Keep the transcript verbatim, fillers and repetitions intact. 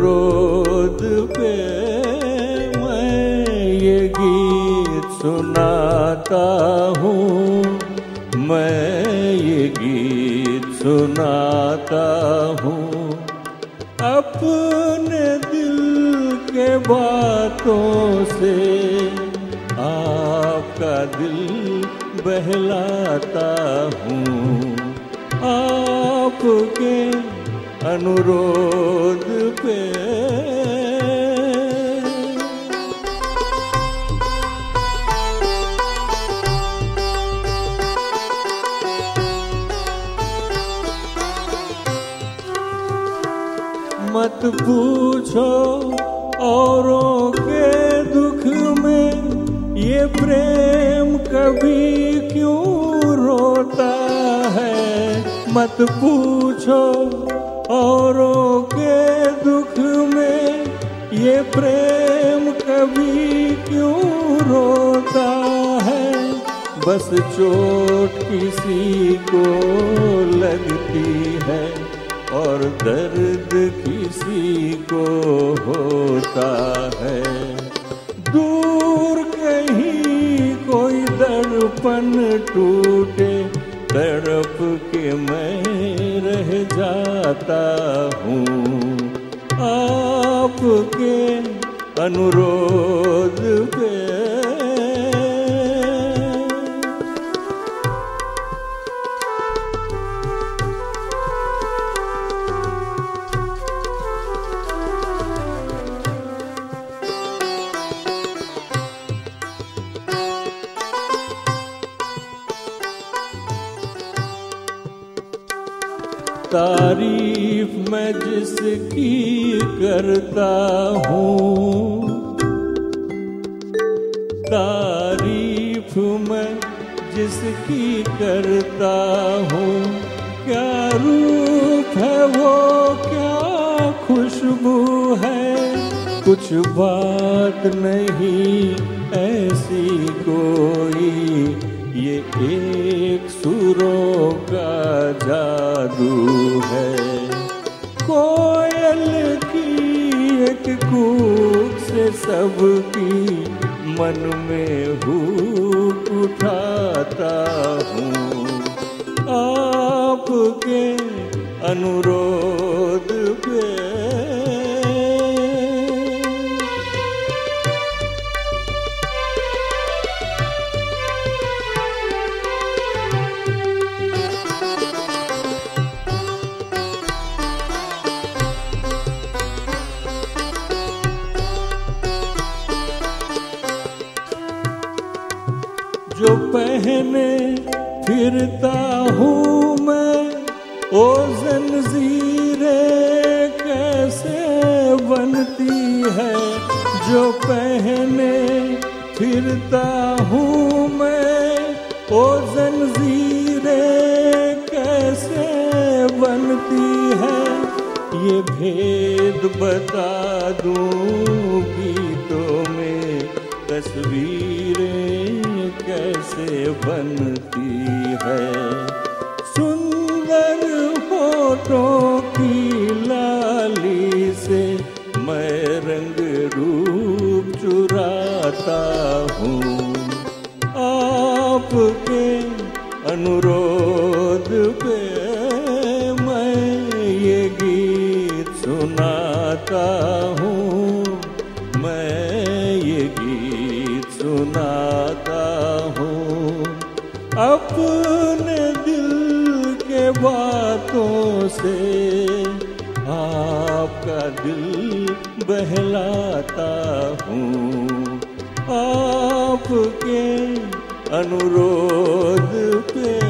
अनुरोध पे मैं ये गीत सुनाता हूँ, मैं ये गीत सुनाता हूँ। अपने दिल के बातों से आपका दिल बहलाता हूँ। आपके अनुरोध पे मत पूछो औरों के दुख में ये प्रेम कभी क्यों रोता है। मत पूछो औरों के दुख में ये प्रेम कभी क्यों रोता है। बस चोट किसी को लगती है और दर्द किसी को होता है। दूर कहीं कोई दर्पण टूटे, तड़प के मैं रह जाता हूँ। आपके अनुरोध पे तारीफ मैं जिसकी करता हूँ, तारीफ मैं जिसकी करता हूँ। क्या रूप है वो, क्या खुशबू है। कुछ बात नहीं ऐसी कोई, ये एक सुरों का जादू है। कोयल की एक कूक से सबकी मन में हुक उठाता हूँ। आपके अनुरोध पे जो पहने फिरता हूँ मैं, ओ जंजीरें कैसे बनती है। जो पहने फिरता हूँ मैं, ओ जंजीरें कैसे बनती है। ये भेद बता दूँ गीतों में, तस्वीरें कैसे बनती है। सुंदर होठों की लाली से मैं रंग रूप चुराता हूँ। आपके अनुरोध पे मैं ये गीत सुनाता हूँ, मैं ये गीत सुनाता हूँ। अपने दिल के बातों से आपका दिल बहलाता हूँ। आपके अनुरोध पे